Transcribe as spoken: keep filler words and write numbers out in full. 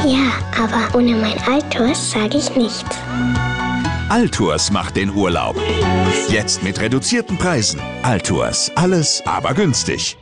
Ja, aber ohne mein Altours sage ich nichts. Altours macht den Urlaub. Jetzt mit reduzierten Preisen. Altours, alles aber günstig.